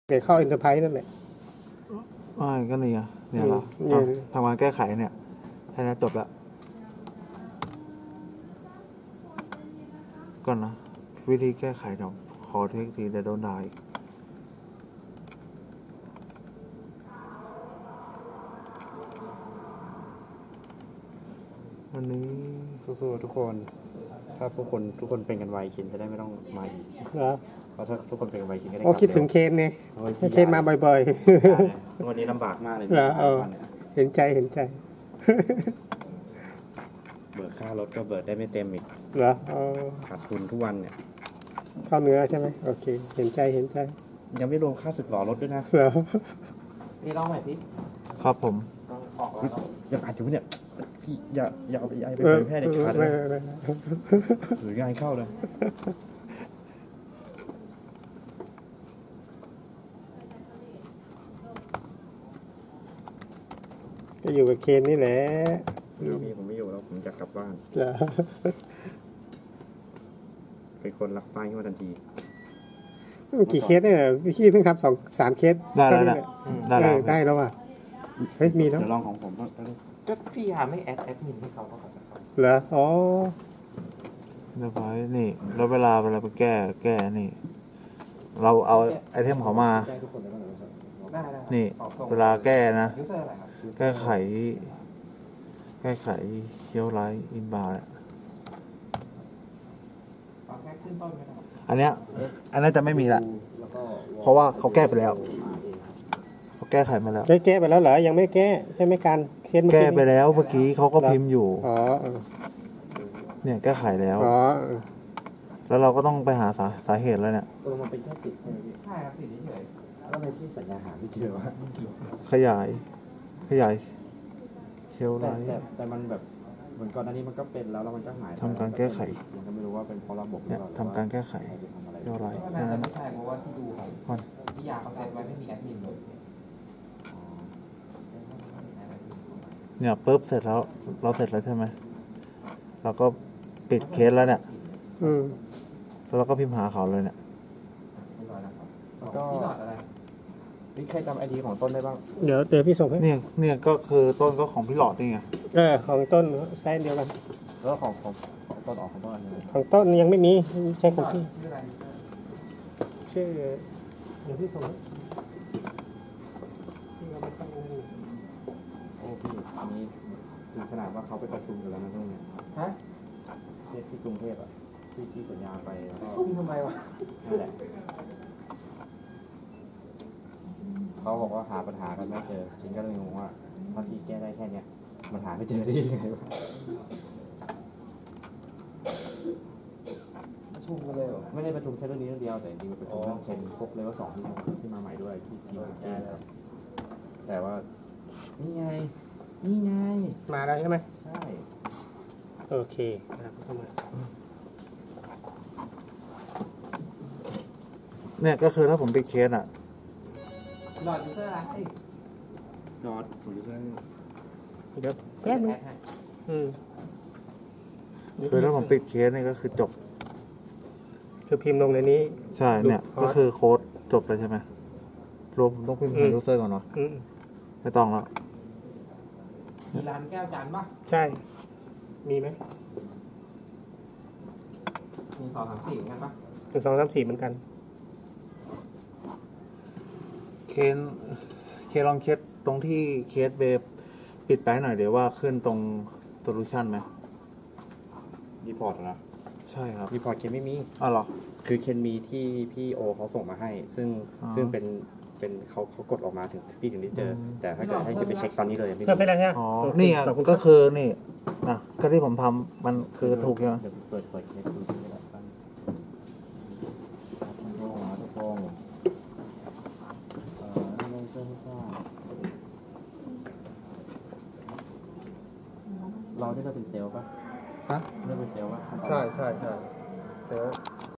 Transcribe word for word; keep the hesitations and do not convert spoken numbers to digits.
เกิดเข้าอินเตอร์ไพรส์นั่นแหละไม่ก็นี่อ่ะเนี่ยเราทำงานแก้ไขเนี่ยแค่นี้จบแล้วก่อนนะวิธีแก้ไขเดี๋ยวขอเทคทีแต่โดนด่าอีกวันนี้สู้ๆทุกคนถ้าทุกคนทุกคนเป็นกันไวคินจะได้ไม่ต้องมาอีกเหรอเพราะถ้าทุกคนเป็นกันไวคินก็ได้โอ้คิดถึงเคนเนี่ยเคนมาบ่อยๆวันนี้ลำบากมากเลยเออเห็นใจเห็นใจเบิกค่ารถก็เบิกได้ไม่เต็มอีกเหรอขาดทุนทุกวันเนี่ยเข้าเนื้อใช่ไหมโอเคเห็นใจเห็นใจยังไม่รวมค่าสึกหล่อรถด้วยนะเหรอนี่ร้องใหม่สิครับผมอยากอ่านอยู่เนี่ยพี่อย่าอย่าเอาไปไอไปเผยแพร่เด็กขาดเลยหรืองานเข้าเลยก็อยู่กับเคนนี่แหละพี่ผมไม่อยู่แล้วผมจะกลับบ้านเป็นคนรักป้ายขึ้นมาทันทีกี่เคสเนี่ยพี่เพิ่งทำสองสามเคสได้แล้วได้แล้วได้แล้วอ่ะเฮ้ยมีแล้วเดี๋ยวลองของผมก็พี่ยาไม่แอดแอดมินให้เขาก็เหรออ๋อเรียบร้อยนี่แล้วเวลาเวลาไปแก้แก้นี่เราเอาไอเทมเขามานี่เวลาแก้นะแก้ไขแก้ไขเคียวไลท์อินบาร์อันเนี้ยอันนี้จะไม่มีละเพราะว่าเขาแก้ไปแล้วเขาแก้ไขมาแล้วได้แก้ไปแล้วเหรอยังไม่แก้ใช่ไหมการเคสแก้ไปแล้วเมื่อกี้เขาก็พิมพ์อยู่อ๋อเนี่ยแก้ไขแล้วอ๋อแล้วเราก็ต้องไปหาสาสาเหตุแล้วเนี่ยตัวมันเป็นแค่สิทธิ์ใช่ไหมพี่ใช่ครับสิทธิ์เฉยแล้วในที่สัญญาหาไม่เจอว่าขยายขยายเชลไลท์แต่มันแบบเหมือนก่อนหน้านี้มันก็เป็นแล้วแล้วมันก็หายทำการแก้ไขมันก็ไม่รู้ว่าเป็นเพราะระบบเนี่ยทำการแก้ไขเชลไลท์แค่นั้นไม่ใช่เพราะว่าที่ดูของพี่ยาเขาเซตไว้ไม่มีแอดมินเลยเนี่ยปุ๊บเสร็จแล้วเราเสร็จแล้วใช่ไหมเราก็ปิดเคสแล้วเนี่ยอืมแล้วเราก็พิมพ์หาเขาเลยเนี่ยก็พี่หลอดอะไรพี่ใครจำไอดีของต้นได้บ้างเดี๋ยวเดี๋ยวพี่ส่งให้เนี่ยเนี่ยก็คือต้นก็ของพี่หลอดนี่ไงเออของต้นใช้เดียวกันแล้วของของต้นออกของต้นของต้นยังไม่มีใช้ของพี่ชื่อเดี๋ยวพี่ส่งให้พี่เราไม่ต้องโอ้พี่อันนี้ถึงขนาดว่าเขาไปประชุมกันแล้วนะตรงนี้ฮะที่กรุงเทพอ่ะที่ที่สัญญาไปแล้วก็ทุ่มทำไมวะนั่นแหละเขาบอกว่าหาปัญหากันไม่เจอจริงก็เลยงงว่าถ้าที่แก้ได้แค่เนี้ยมันหาไม่เจอได้ยังไงวะประชุมกันเลยเหรอไม่ได้ประชุมแค่เรื่องนี้เรื่องเดียวแต่จริงๆประชุมเรื่องเคนพวกเลเวลสองที่ที่มาใหม่ด้วยที่ทีมแก้แล้วแต่ว่านี่ไงนี่ไงมาแล้วใช่ไหมใช่โอเคครับเข้ามาเนี่ยก็คือถ้าผมปิดเคสอ่ะหลอดยูเซอร์อะไรหลอดของยูเซอร์เดี๋ยวแป๊บนึงอืมคือถ้าผมปิดเคสนี่ก็คือจบคือพิมพ์ลงในนี้ใช่เนี่ยก็คือโค้ดจบเลยใช่ไหมรวมต้องพิมพ์หายูเซอร์ก่อนเนาะไม่ต้องแล้วมีร้านแก้วจานป่ะใช่มีไหมมีสองสามสี่เหมือนกันป่ะหนึ่งสองสามสี่เหมือนกันเคนเคลองเคสตรงที่เคสเบฟปิดไปหน่อยเดี๋ยวว่าขึ้นตรงโซลูชันไหมรีพอร์ตนะใช่ครับรีพอร์ตเคนไม่มีอ๋อเหรอคือเคนมีที่พี่โอเขาส่งมาให้ซึ่งซึ่งเป็นเป็นเขาเขากดออกมาถึงพี่ถึงได้เจอแต่ถ้าเกิดให้ไปเช็คตอนนี้เลยไม่เพิ่มไปแล้วใช่ไหมอ๋อนี่ก็คือนี่นะก็ที่ผมทำมันคือถูกใช่ไหมเดี๋ยวเปิดเปิดเคสดูที่แบบตั้งทุกองทุกองเราได้เราเป็นเซลล์ป่ะฮะได้เป็นเซลล์ป่ะใช่ใช่ใช่เซลล์